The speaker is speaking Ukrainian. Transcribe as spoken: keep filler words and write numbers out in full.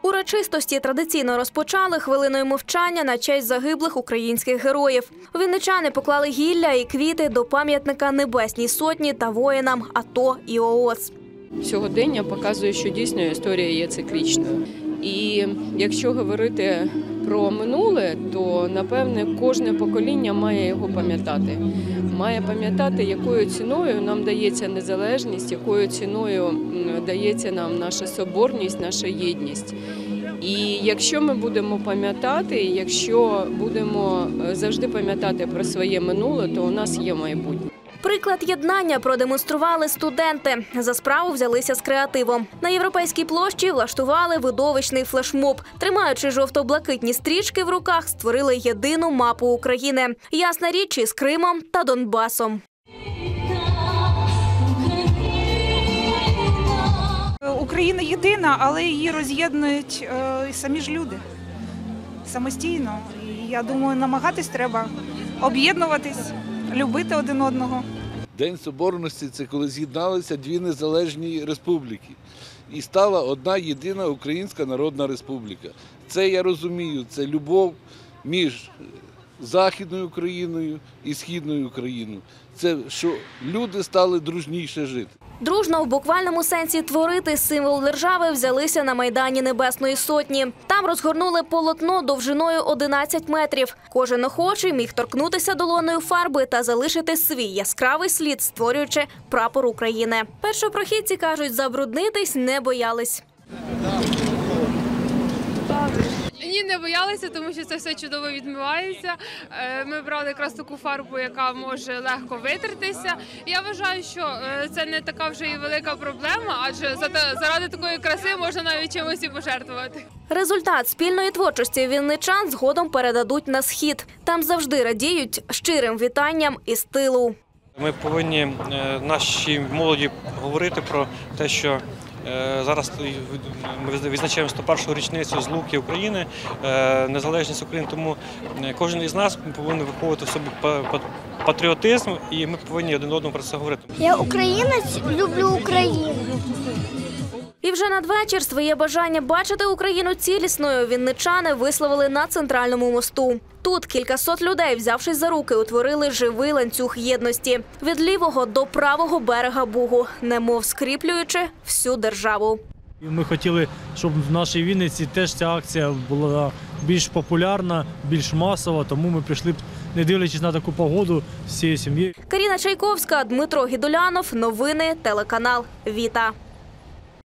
Урочистості традиційно розпочали хвилиною мовчання на честь загиблих українських героїв. Вінничани поклали гілля і квіти до пам'ятника Небесній Сотні та воїнам АТО і ООС. Сьогодення показує, що дійсно історія є циклічною. І якщо говорити про минуле, то, напевне, кожне покоління має його пам'ятати. Має пам'ятати, якою ціною нам дається незалежність, якою ціною дається нам наша соборність, наша єдність. І якщо ми будемо пам'ятати, якщо будемо завжди пам'ятати про своє минуле, то у нас є майбутнє. Приклад єднання продемонстрували студенти. За справу взялися з креативом. На Європейській площі влаштували видовищний флешмоб. Тримаючи жовто-блакитні стрічки в руках, створили єдину мапу України. Ясна річ, із Кримом та Донбасом. Україна єдина, але її роз'єднують е, самі ж люди самостійно. І я думаю, намагатись треба об'єднуватись, любити один одного. День Соборності – це коли з'єдналися дві незалежні республіки. І стала одна єдина Українська Народна Республіка. Це, я розумію, це любов між Західною Україною і Східною Україною. Це, що люди стали дружніше жити. Дружно в буквальному сенсі творити символ держави взялися на Майдані Небесної Сотні. Там розгорнули полотно довжиною одинадцять метрів. Кожен охочий міг торкнутися долоною фарби та залишити свій яскравий слід, створюючи прапор України. Першопрохідці кажуть, забруднитись не боялись. Ні, не боялися, тому що це все чудово відмивається. Ми брали якраз таку фарбу, яка може легко витертися. Я вважаю, що це не така вже і велика проблема, адже заради такої краси можна навіть чимось і пожертвувати. Результат спільної творчості вінничан згодом передадуть на Схід. Там завжди радіють щирим вітанням із тилу. Ми повинні нашій молоді говорити про те, що зараз ми відзначаємо сто першу річницю злуки України, незалежність України, тому кожен із нас повинен виховувати в собі патріотизм, і ми повинні один одному про це говорити. Я українець, люблю Україну. І вже надвечір своє бажання бачити Україну цілісною вінничани висловили на Центральному мосту. Тут кількасот людей, взявшись за руки, утворили живий ланцюг єдності. Від лівого до правого берега Бугу, немов скріплюючи всю державу. Ми хотіли, щоб в нашій Вінниці теж ця акція була більш популярна, більш масова, тому ми прийшли, не дивлячись на таку погоду, всією сім'єю. Каріна Чайковська, Дмитро Гідулянов. Новини телеканал «Віта».